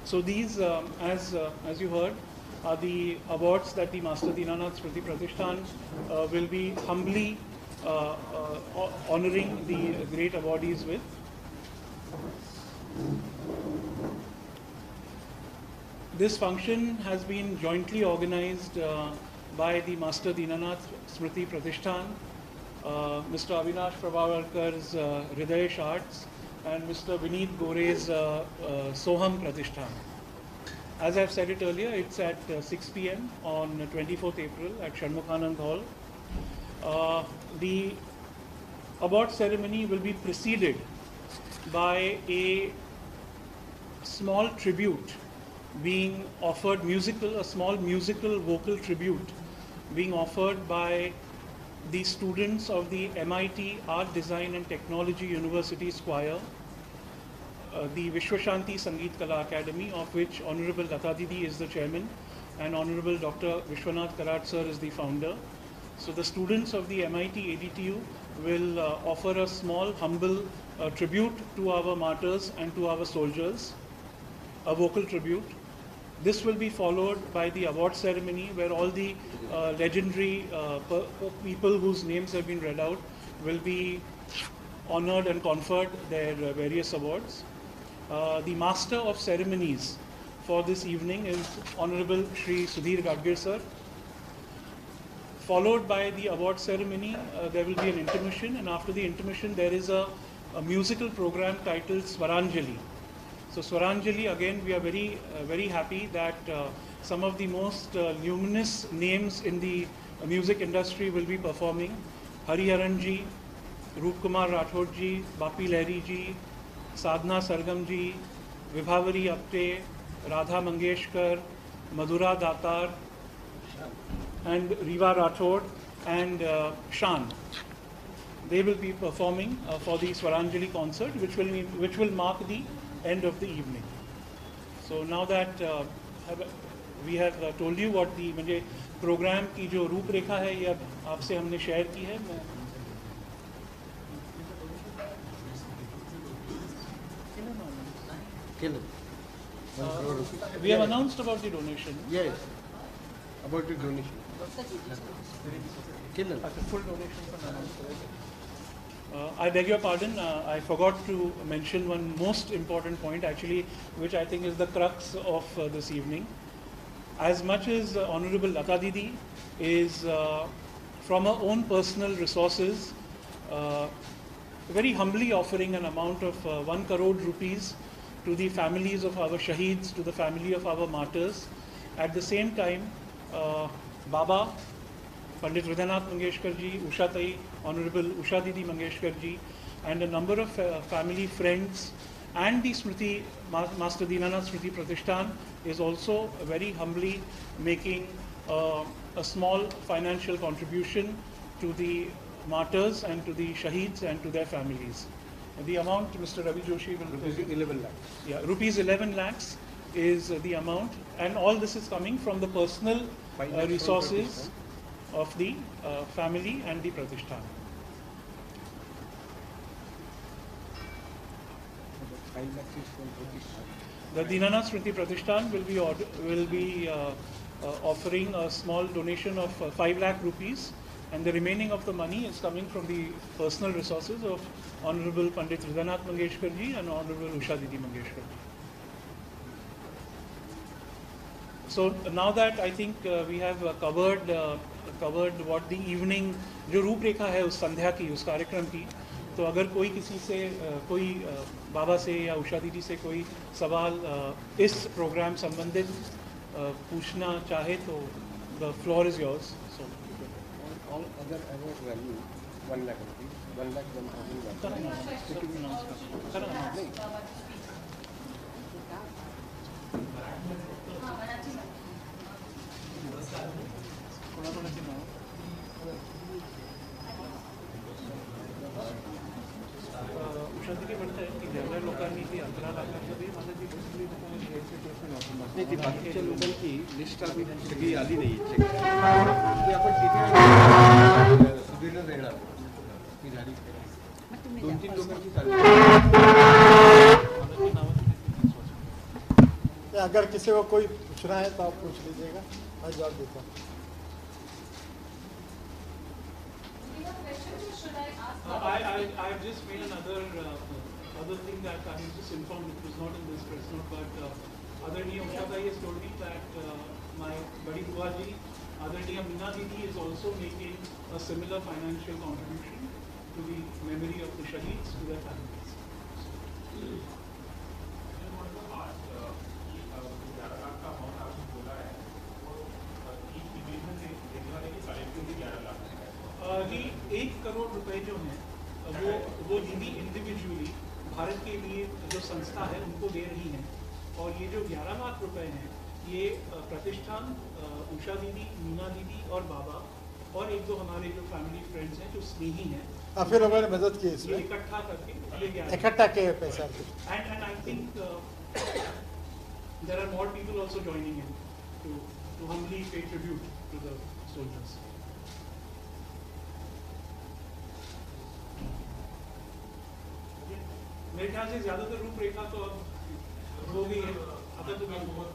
So these, as you heard, are the awards that the Master Deenanath Smriti Pratishthan will be humbly honoring the great awardees with. This function has been jointly organized by the Master Deenanath Smriti Pratishthan, Mr. Avinash Prabhakar's Hridayesh Arts, and Mr. Vineet Gore's Soham Pratishthan. As I've said it earlier, it's at 6 p.m. on 24th April at Shanmukhanand Hall. The award ceremony will be preceded by a small tribute being offered, a small musical vocal tribute being offered by the students of the MIT Art Design and Technology University's choir, the Vishwashanti Sangeet Kala Academy, of which Honorable Lata Didi is the chairman and Honorable Dr. Vishwanath Karat sir is the founder. So the students of the MIT ADTU will offer a small, humble tribute to our martyrs and to our soldiers, a vocal tribute. This will be followed by the award ceremony where all the legendary people whose names have been read out will be honored and conferred their various awards. The Master of Ceremonies for this evening is Honorable Shri Sudhir Gadgir sir. Followed by the award ceremony, there will be an intermission, and after the intermission there is a musical program titled Swaranjali. So Swaranjali, again, we are very happy that some of the most luminous names in the music industry will be performing. Hariharan ji, Roop Kumar Rathod ji, Bapi Lahiri ji, Sadhna Sargam ji, Vibhavari Apte, Radha Mangeshkar, Madhura Datar, and Riva Rathod, and Shan. They will be performing for the Swaranjali concert, which will mark the end of the evening. So now that we have told you what the मुझे program की जो रूपरेखा है ये आपसे हमने share की है. We have announced about the donation. Yes, about the donation. Full donation for announced. I beg your pardon, I forgot to mention one most important point actually, which I think is the crux of this evening. As much as Honorable Lata Didi is from her own personal resources very humbly offering an amount of 1 crore rupees to the families of our shaheeds, to the family of our martyrs. At the same time, Baba, Pandit Deenanath Mangeshkar ji, Usha Tai, Honorable Usha Didi Mangeshkar ji, and a number of family friends, and the Smriti, Master Deenanath Smriti Pratishthan is also very humbly making a small financial contribution to the martyrs and to the shaheeds and to their families. The amount, Mr. Ravi Joshi will... Rupees 11 lakhs. Yeah, rupees 11 lakhs is the amount, and all this is coming from the personal resources of the family and the Pratishthan. The Deenanath Smriti Pratishthan will be offering a small donation of 5 lakh rupees, and the remaining of the money is coming from the personal resources of Honorable Pandit Deenanath Mangeshkar ji and Honorable Usha Didi Mangeshkar ji. So now that I think we have covered what the evening जो रूपरेखा है उस संध्या की, उस कार्यक्रम की, तो अगर कोई किसी से कोई बाबा से या उषा दीदी से कोई सवाल इस प्रोग्राम संबंधित पूछना चाहे तो the floor is yours. So all other award value 1 lakh rupees, 1 lakh 1,000. नाही ती बाकीच्या लोकांची लिस्ट आम्ही सगळी आली नाही चेक ती आपण तिथे सुधीरला देणार ती झाली 2-3 लोकांची चालली अगर किसी को कोई पूछना है तो आप पूछ लीजिएगा, मैं जवाब देता हूँ। I've just made another other thing that I was just informed, it was not in this press note, but Adarniya Usha Bhai has told me that my Badi Buaji, Adarniya Meena Didi is also making a similar financial contribution to the memory of the Shaheeds, to their families. जी 1 करोड़ रुपए जो हैं वो दीदी individually Bharat के लिए जो संस्था है उनको दे रही हैं, और ये जो 11 लाख रुपए हैं ये प्रतिष्ठान उषा दीदी, मीना दीदी और बाबा और एक दो हमारे जो फैमिली फ्रेंड्स हैं जो स्नेही हैं, फिर लोगों ने मदद की इसमें, इकट्ठा करके इकट्ठा किए पैसा। And I think there are more people also joining in to humbly pay tribute to the soldiers. मेरे ख्याल से ज्यादातर रूपरेखा तो अब हो गई है। आता तो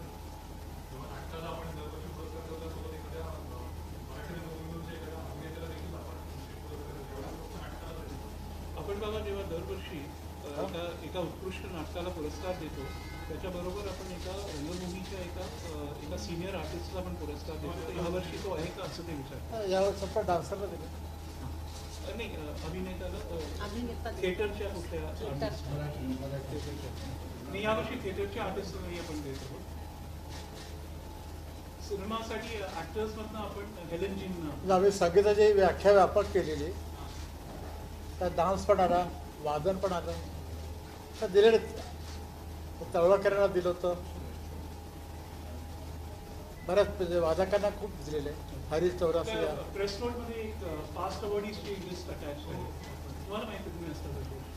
आपण बाबा जेव्हा दरवर्षी एका उत्कृष्ट नाटकाला पुरस्कार देतो, त्याच्याबरोबर आपण एका रंगभूमीच्या एका सिनियर आर्टिस्टला आपण पुरस्कार देतो, तर यावर्षी तो आहे का असं ते विचार? यावर्षी आपण डान्सरला दिलं नाही, अभिनेत्याला थिएटरच्या कुठल्या नाही, यावर्षी थिएटरच्या आर्टिस्टला नाही आपण देतो. सिनेमासाठी ऍक्टर्स मधनं आपण हेलेनजींना आम्ही संगीताची व्याख्या व्यापक केलेली, त्यात डान्स पण आला, वादन पण आलं, तर दिलेले तळवळकरांना दिलं होतं, बऱ्याच म्हणजे वादकांना खूप दिलेले, हरीश चौरासी. प्रेस नोट मध्ये एक पास्ट अवॉर्डीजची लिस्ट अटॅच आहे, तुम्हाला माहिती तुम्ही असतं?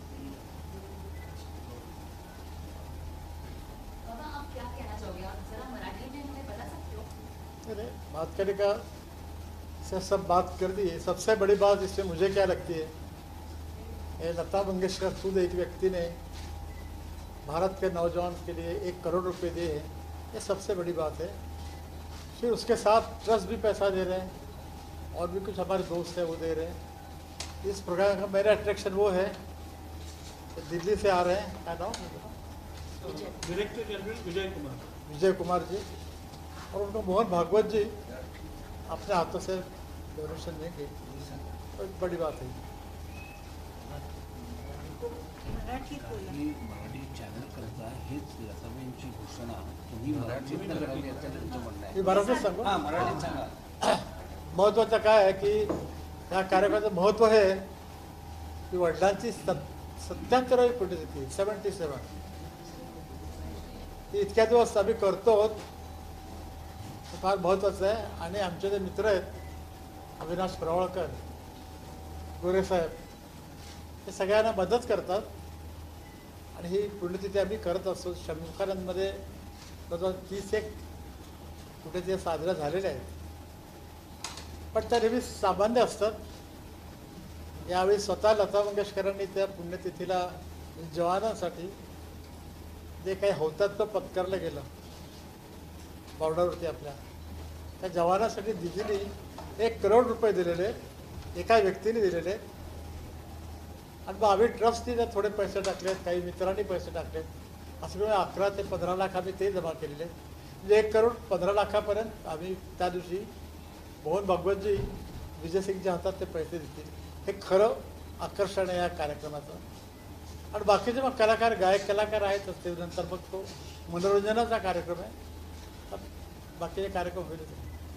आप क्या कहना चाहोगे, आप जरा मराठी में हमें बता सकते हो? अरे बात करने का से सब बात कर दी है। सबसे बड़ी बात इसमें मुझे क्या लगती है, ये लता मंगेशकर खुद एक व्यक्ति ने भारत के नौजवान के लिए 1 करोड़ रुपए दिए हैं, ये सबसे बड़ी बात है। फिर उसके साथ ट्रस्ट भी पैसा दे रहे हैं, और भी कुछ हमारे दोस्त हैं वो दे रहे हैं। इस प्रोग्राम का मेरा अट्रैक्शन वो है, दिल्ली से आ रहे हैं, क्या नाम? डायरेक्टर जनरल विजय कुमार जी, और उनको मोहन भागवत जी अपने हाथों से डोनेशन देंगे, तो बड़ी बात है। मराठी चॅनल करता हेच लताबाईंची घोषणा तुम्ही मराठीत करावी असं त्यांचं म्हणणं आहे. मी मराठीत सांगू? हां, मराठीत सांगा. महत्त्वाचं काय आहे की या कार्यक्रमाचं महत्त्व हे की वडिलांची 77वी पुण्यतिथी 77 ती इतक्या दिवस आम्ही करतो, फार महत्त्वाचं आहे. आणि आमचे जे मित्र आहेत अविनाश प्रवाळकर, गोरेसाहेब, हे सगळ्यांना मदत करतात, आणि ही पुण्यतिथी आम्ही करत असतो. शंकरांमध्ये जवळजवळ 31 कुठे ते साजऱ्या झालेल्या आहेत, पण त्या नेहमी सामान्य असतात. यावेळी स्वतः लता मंगेशकरांनी त्या पुण्यतिथीला जवानांसाठी जे काही हौतात्म्य पत्करलं गेलं बॉर्डरवरती आपल्या, त्या जवानांसाठी दिल्लीने 1 करोड रुपये दिलेले, एका व्यक्तीने दिलेले. आणि मग आम्ही ट्रस्टनी त्यात थोडे पैसे टाकलेत, काही मित्रांनी पैसे टाकलेत, असं मिळून 11 ते 15 लाख आम्ही ते जमा केलेले. म्हणजे 1 करोड 15 लाखापर्यंत आम्ही त्या दिवशी मोहन भागवतजी, विजयसिंगच्या हातात ते पैसे देतील. हे खरं आकर्षण आहे या कार्यक्रमाचं. आणि बाकीचे मग कलाकार, गायक कलाकार आहेतच, ते नंतर मग तो मनोरंजनाचा कार्यक्रम आहे, बाकीचे कार्यक्रम होईल.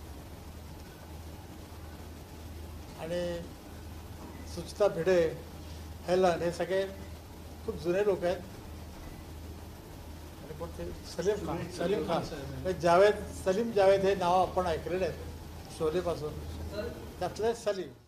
आणि सुचिता भिडे, हेलन, हे सगळे खूप जुने लोक आहेत. आणि पण ते सलीम खान जावेद, सलीम जावेद हे नाव आपण ऐकलेले आहेत शोलेपासून, त्यातले सलीम.